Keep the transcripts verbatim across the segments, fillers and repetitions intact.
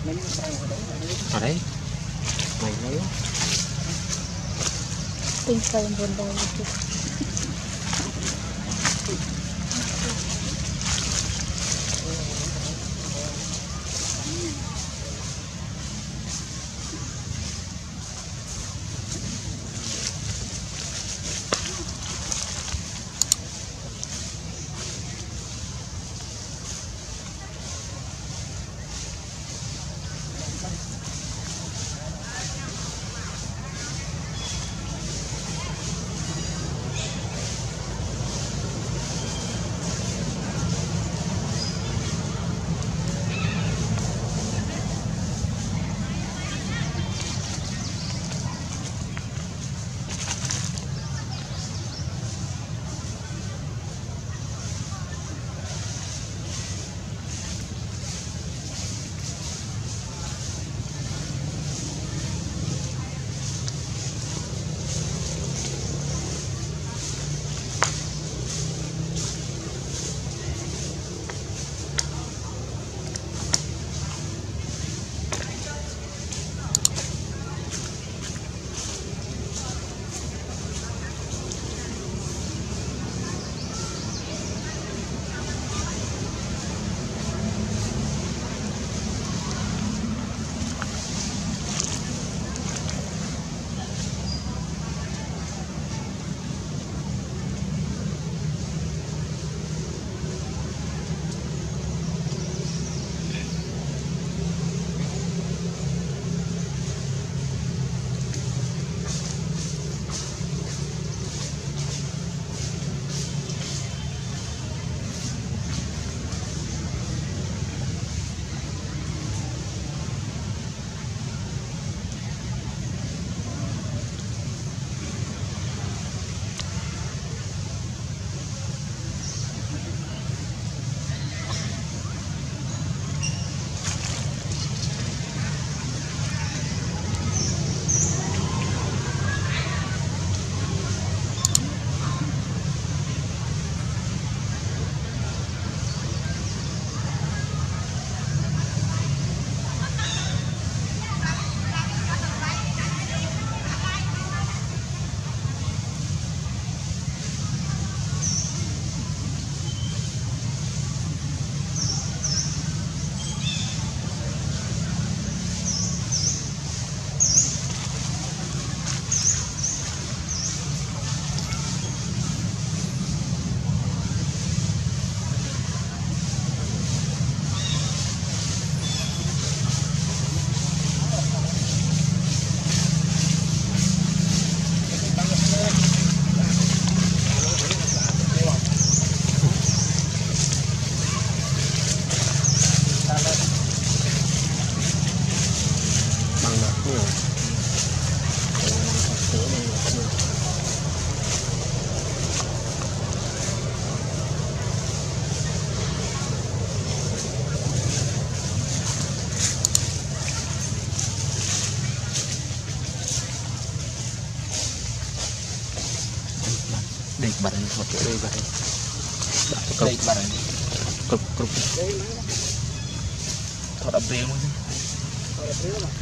ở đấy mày lấy tinh cây buồn đời Địch bật một chỗ đây vậy. Địch bật cực cực. Thọ đập riêng luôn. Thọ đập riêng mà.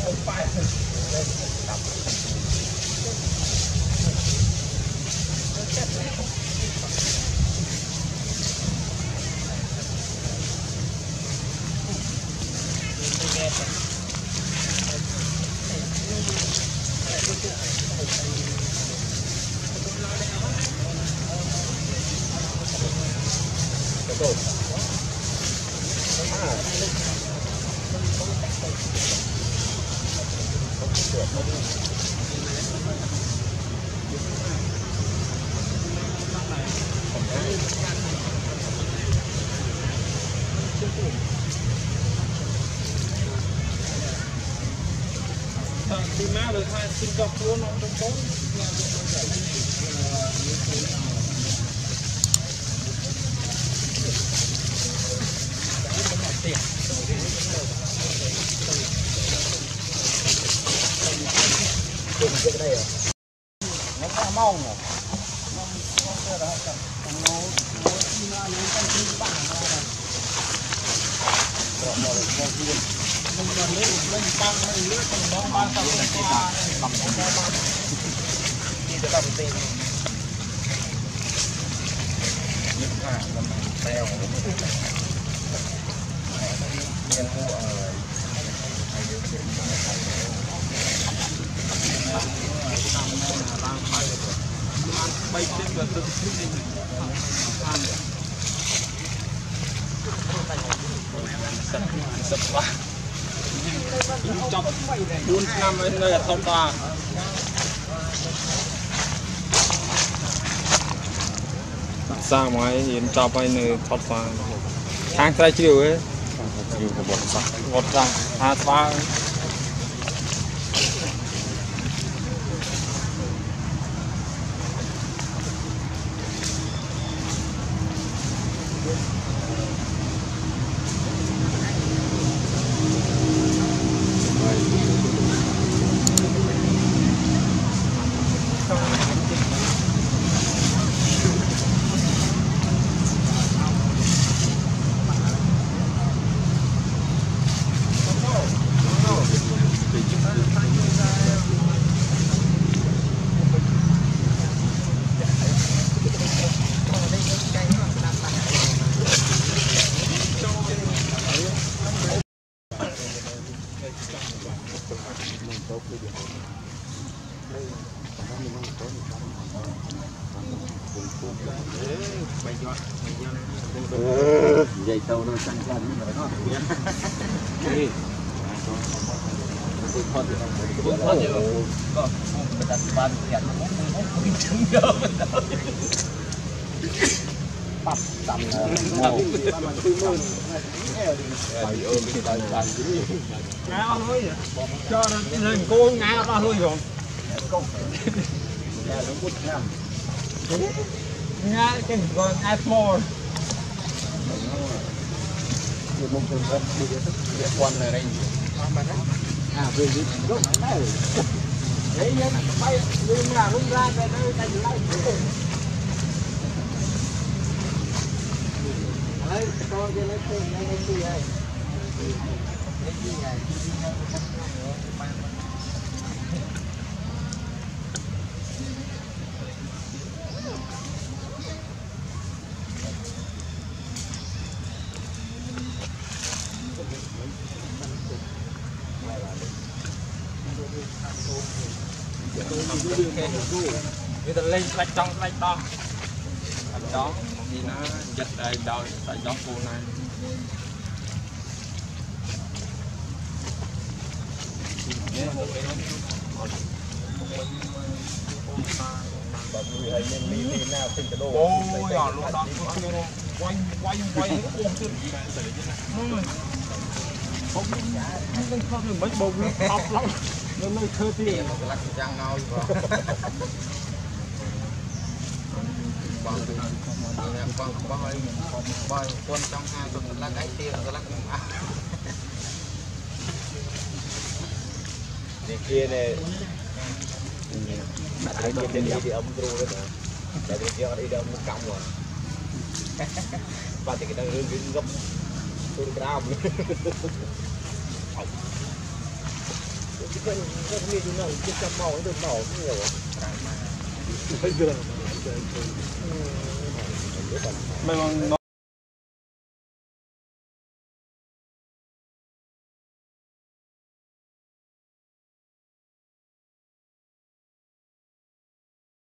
Thì má được hai xin cọc luôn nó trong tối nó có mau mà nó sẽ ra cả nó nó đi ra những cái gì bạn ra rồi rồi rồi mình còn lấy lên tăng lên nước còn đó ba sáu cái qua làm cái đó ba đi tới đâu tiền những cái làm teo miền mua ở bay trên gần từ trước đi ăn sập sập quá chọc bốn năm ấy này thông ta sang ngoài hiện chọc ấy này thoát pha tháng trái chiều ấy chiều của bột sạch bột sang hai pha dây tàu nó sang sang như vậy đó. Đi. Tôi thôi thì tôi thôi thì có mình đặt ban tiền nó cũng trứng nhớ mình đâu. Bắt tầm màu. Phải ôm cái tay tay chứ. Ngáo thôi. Cho nó cô ngáo ra thôi rồi. Nhà nó cút nha. Ngáo cái con iPhone. Một một trường hợp bây giờ địa quan này đây à về đi lúc này đấy nhá bay đi nhà lúc ra về đây tay lại lấy con cái lấy tiền lấy cái gì đây lấy gì này người ta lên lạch trong lạch đó đó thì nó giật đây đòi tại đó cô này ôi à lúc đó quay quay quay ôm chứ không không mấy bông nó lắm nó mới thơ tiền lắc trang ngao bằng bằng bơi bơi quân trong hai tuần là cái tiền là lắc để kia này ai kia trên đi âm ru đó để đi đi đâu một cọng rồi và thì cái đang rương cái gấp tôi gram cái cái cái gì nó cái chấm màu nó được đỏ nhiều bây giờ Mày